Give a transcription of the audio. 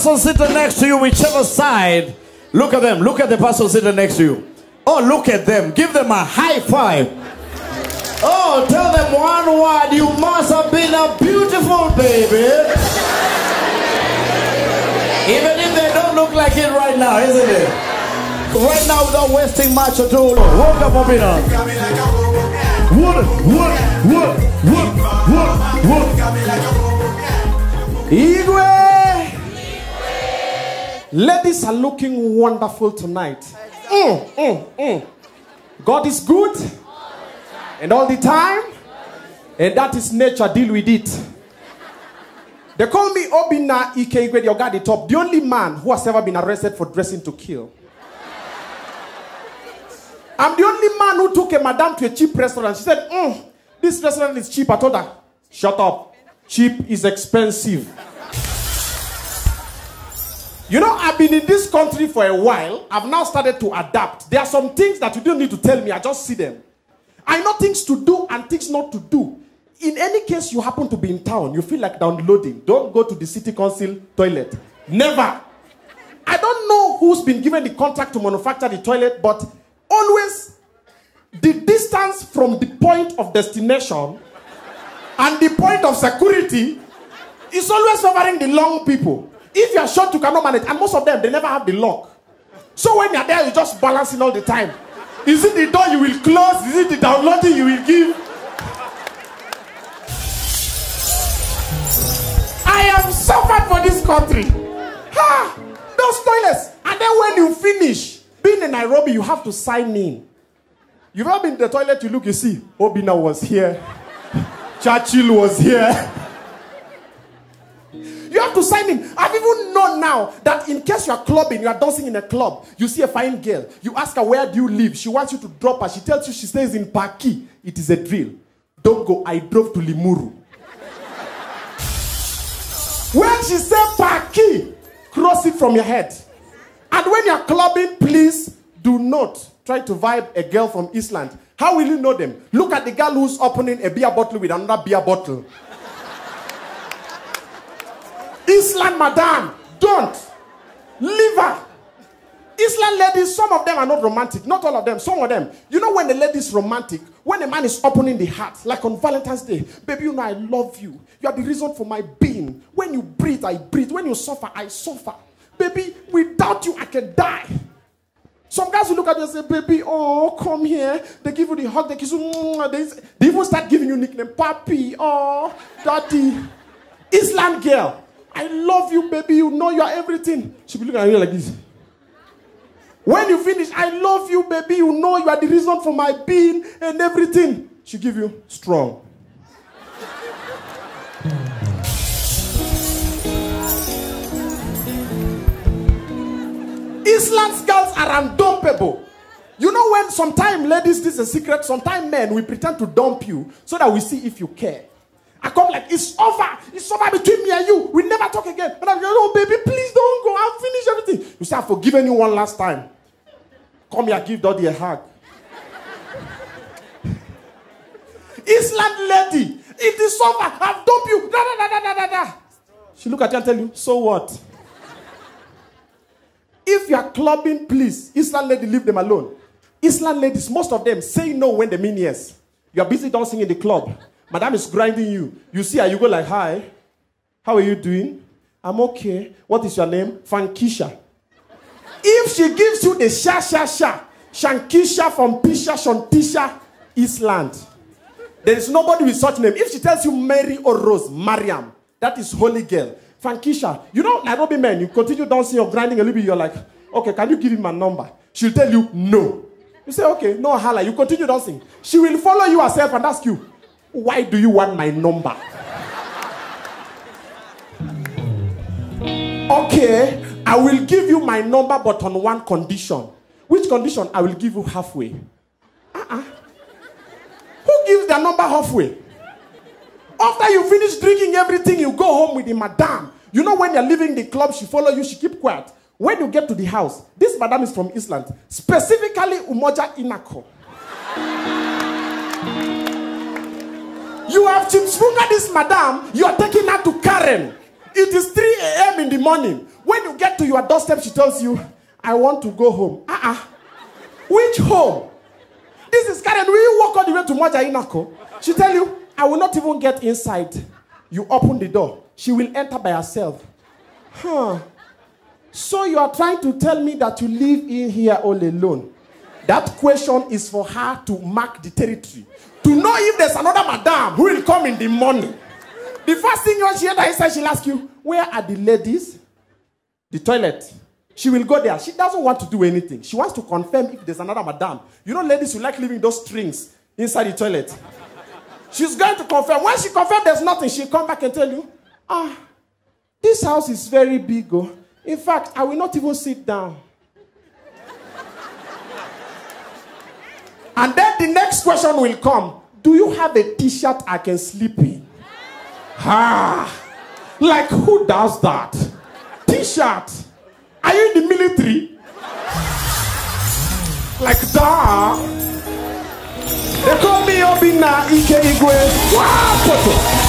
person sitting next to you, whichever side, look at them. Look at the person sitting next to you. Oh, look at them. Give them a high five. Oh, tell them one word. You must have been a beautiful baby. Even if they don't look like it right now, isn't it? Right now, without wasting much ado. Welcome, Obina. Igwe. Ladies are looking wonderful tonight. God is good. And all the time. And that is nature. Deal with it. They call me Obina Ike Igwe, your guy the top. The only man who has ever been arrested for dressing to kill. I'm the only man who took a madam to a cheap restaurant. She said, this restaurant is cheap. I told her, shut up. Cheap is expensive. You know, I've been in this country for a while. I've now started to adapt. There are some things that you don't need to tell me. I just see them. I know things to do and things not to do. In any case you happen to be in town, you feel like downloading. Don't go to the city council toilet. Never. I don't know who's been given the contract to manufacture the toilet, but always the distance from the point of destination and the point of security is always favoring the long people. If you are short, you cannot manage. And most of them, they never have the lock. So when you're there, you're just balancing all the time. Is it the door you will close? Is it the downloading you will give? I have suffered for this country. Ha! Those toilets. And then when you finish, being in Nairobi, you have to sign in. You've ever been in the toilet, you look, you see, Obina was here. Churchill was here. You have to sign in. I've even known now that in case you are clubbing, you are dancing in a club, you see a fine girl, you ask her, where do you live? She wants you to drop her. She tells you she stays in Paki. It is a drill. Don't go. I drove to Limuru. When she said Paki, cross it from your head. And when you are clubbing, please do not try to vibe a girl from Eastland. How will you know them? Look at the girl who's opening a beer bottle with another beer bottle. Eastland madam, don't. Leave her. Eastland ladies, some of them are not romantic. Not all of them, some of them. You know when the lady is romantic, when a man is opening the heart, like on Valentine's Day, baby, you know I love you. You are the reason for my being. When you breathe, I breathe. When you suffer, I suffer. Baby, without you, I can die. Some guys will look at you and say, baby, oh, come here. They give you the hug, they kiss you. They even start giving you nickname, papi, oh, daddy. Eastland girl. I love you, baby. You know you are everything. She'll be looking at you like this. When you finish, I love you, baby. You know you are the reason for my being and everything. She'll give you strong. Island's girls are undumpable. You know when sometimes, ladies, this is a secret, sometimes men, we pretend to dump you so that we see if you care. I come like, it's over between me and you. We never talk again. And I'm like, oh, baby, please don't go. I'll finish everything. You say, I've forgiven you one last time. Come here, give Daddy a hug. Island lady, it is over. I've dumped you. Da, da, da, da, da, da. She look at you and tell you, so what? If you are clubbing, please, Island lady, leave them alone. Island ladies, most of them say no when they mean yes. You are busy dancing in the club. Madam is grinding you. You see her, you go like, hi. How are you doing? I'm okay. What is your name? Fankisha. If she gives you the sha, Shankisha from Pisha, Shantisha, Island. There is nobody with such name. If she tells you Mary or Rose, Mariam, that is holy girl. Fankisha. You know, Nairobi men, you continue dancing or grinding a little bit, you're like, okay, can you give me my number? She'll tell you no. You say, okay, no hala. You continue dancing. She will follow you herself and ask you, why do you want my number? Okay, I will give you my number, but on one condition. Which condition? I will give you halfway. Who gives their number halfway? After you finish drinking everything, you go home with the madam. You know when you're leaving the club, she follow you, she keep quiet. When you get to the house, this madam is from Eastland, specifically Umoja Inako. You have chimspunga this madam, you are taking her to Karen. It is 3 a.m. in the morning. When you get to your doorstep, she tells you, I want to go home. Which home? This is Karen. Will you walk all the way to Moja Inako? She tell you, I will not even get inside. You open the door. She will enter by herself. So you are trying to tell me that you live in here all alone? That question is for her to mark the territory. To know if there's another madam who will come in the morning. The first thing when she enters inside, she'll ask you, where are the ladies? The toilet. She will go there. She doesn't want to do anything. She wants to confirm if there's another madam. You know ladies who like leaving those strings inside the toilet. She's going to confirm. When she confirms there's nothing, she'll come back and tell you, this house is very big. Oh. In fact, I will not even sit down. And then the next question will come. Do you have a t-shirt I can sleep in? Like who does that? T-shirt. Are you in the military? Like that? They call me Obina Ike Igwe. Wow,